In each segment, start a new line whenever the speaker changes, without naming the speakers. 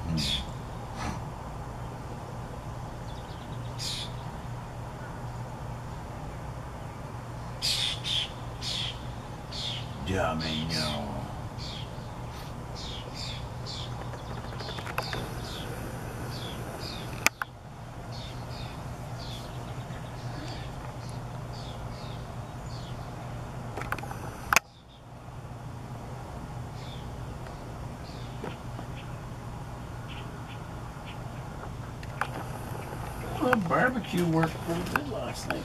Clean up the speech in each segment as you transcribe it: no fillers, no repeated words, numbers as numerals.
Domino. Well, barbecue worked pretty good last night.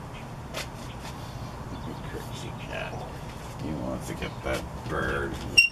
Crazy cat. He wants to get that bird.